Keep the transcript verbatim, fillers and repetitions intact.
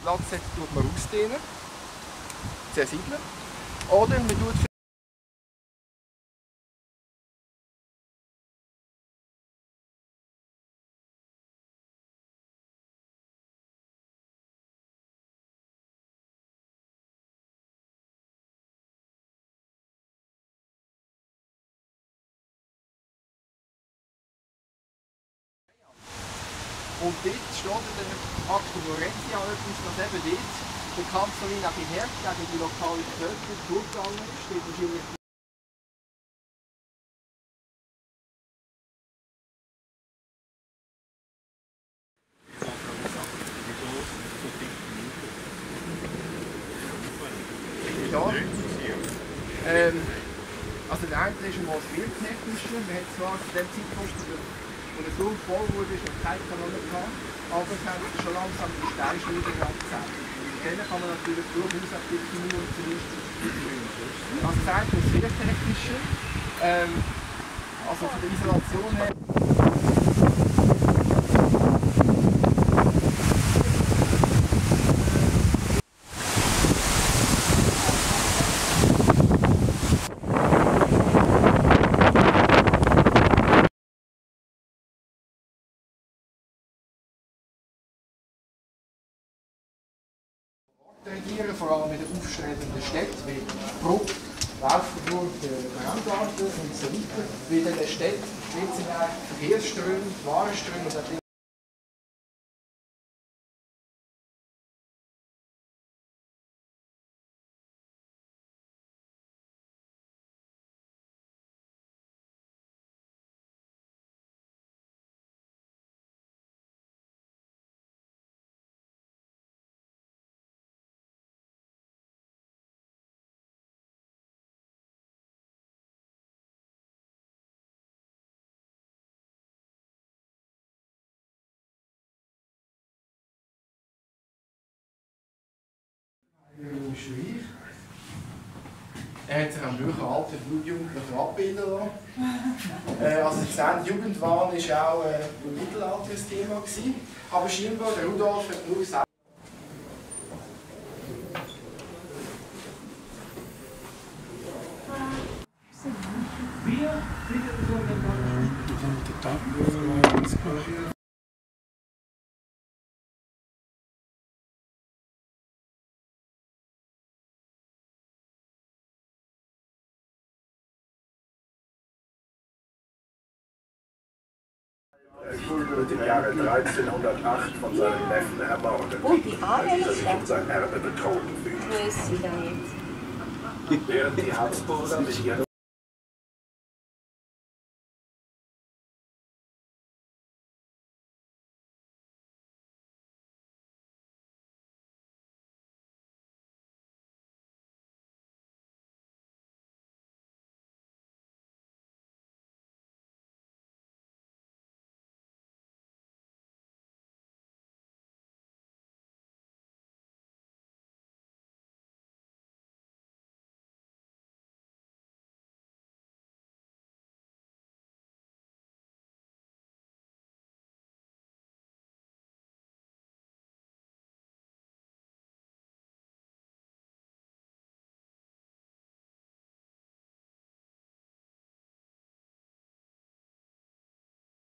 Platz hat, tut man ausdehnen, zersiedeln. Oder man tut und dort steht in der Akte Moretti allerdings, dass eben dort der Kampf von Nina Herd gegen die lokale Bevölkerung durchgegangen ist. Steht wahrscheinlich ja. Ähm, also der eine ist einmal das Bildtechnische. Man hat zwar zu dem Zeitpunkt, wo der Turm voll wurde, noch keine Kanone gehabt, aber es haben schon langsam die Steinschneider gezeigt. Mit denen kann man natürlich durchaus auch die Chemie und zumindest die Das zeigt das Bildtechnische. Ähm, also von der Isolation her. Regieren, vor allem in den aufstrebenden Städten wie Bruck, Laufenburg, Brandgarten und so weiter. Weil in den Städten sind Verkehrsströme, Warenströme und auch Schwierig. Er hat sich am Bücheralter Blutjugendlichen abbilden lassen. äh, also der Jugendwahn war auch äh, im Mittelalter ein Thema gewesen. Aber scheinbar, der Rudolf hat nur gesagt, wir sind so eine Schul wird im Jahre dreizehnhundertacht von seinem Neffen ermordet, Und die Aare der sich um sein Erbe betrogen fühlt. Wo ist sie da jetzt? Während die Habsburger mit ihren